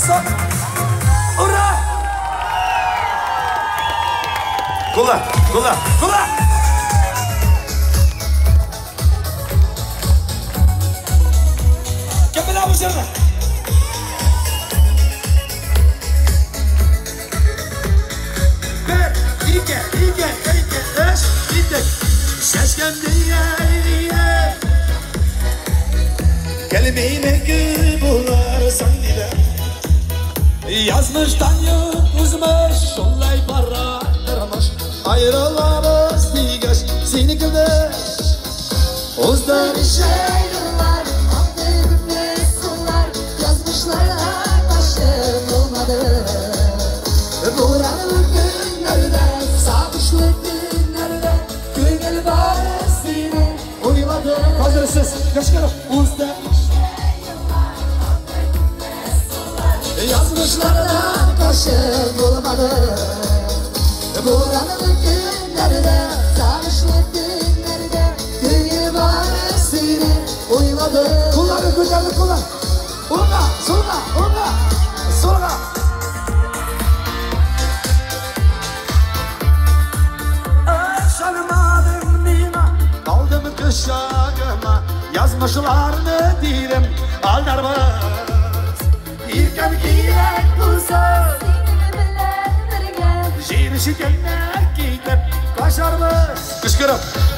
Aslan. Ura! Kula, kula, kula! Kepala bu sana. Bir, iki, üç, gittik. Şaşkın diye. Kelimeyle gül bularsan dile. Yazmıştan yutmuşmuş, olay paradırmış. Ayrılarız digeç, seni güneş. Ozdan Şairler, aklımda sular, yazmışlara karşı olmadı. Buranın günlerde, sarmışlık günlerde, gönül baresine uymadı. hazırsız, yaşkarım. Ozdan yazmışlardan karşı olmadı. Buranın günlerde, sarmışlık günlerde, gönül baresine uymadı. Kullanın günlerini kullan. Ona, sonra. Yaşanmadım nima, kaldım kışağıma. Yazmışlarını dilim, aldarmaz. İrkem giyek bulsa, şiirişi gelmek giyip kaşarmız. Kışkırıp.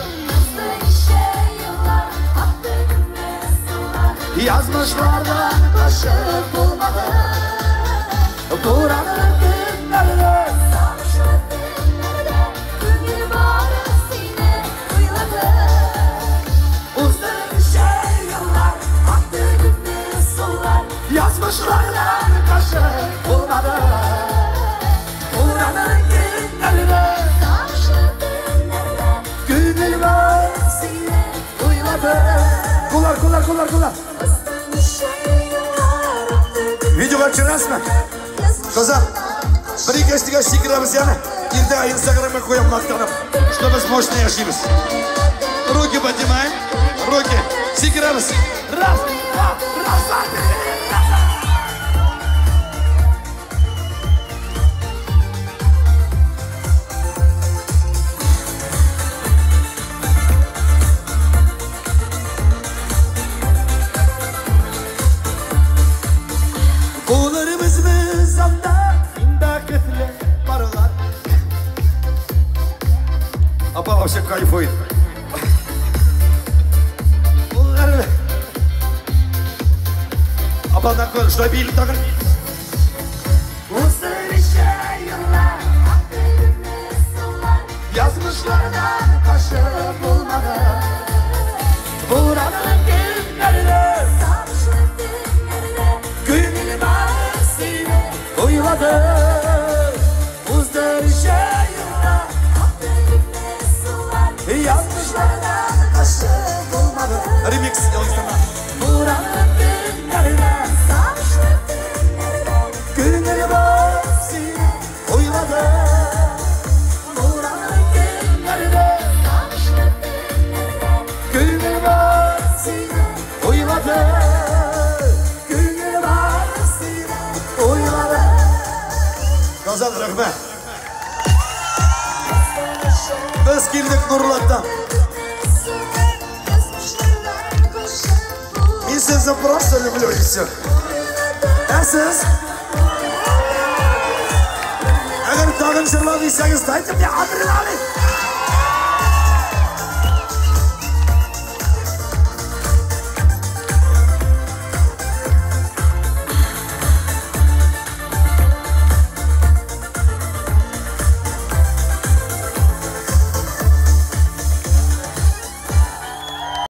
Yazmışlardan kaşık bulmadı. Buranın günlerinde, sarmışlık günlerde, gönül baresine uymadı. uzun şey yıllar, aktı günler sular. Yazmışlardan kaşık bulmadı. Buranın günlerinde, Sarmışlık günlerde, gönül baresine uymadı. Kullar. Video bakacağız mı? Kızım, bir iki şikirimiz yani. İrde Instagram'a koyalım maktanım. Что biz мощно yaşayız. Руки поднимаем. Руки. Şikirimiz. Раз, два, раз, Kollarımız mızanda, indaketli paralar. Apa вообще кайфует. Kolları. Apa такой, что били так? Uzun şairler, yazmışlardan kaşık bulmadı. Buranın günlerinde, gönül baresine uymadı. Uzun şairler, yazmışlardan kaşık bulmadı. Remix yalnızlama. Buranın günlerinde, gönül baresine uymadı. Buranın günlerinde, gönül baresine uymadı. Gönül baresine uymadı. Gazal rahmet. Biz girdik Nurlat'tan. И sizi просто люблю и все. А siz? Agar tag'in shirlab deysangiz, aytib adrenalin.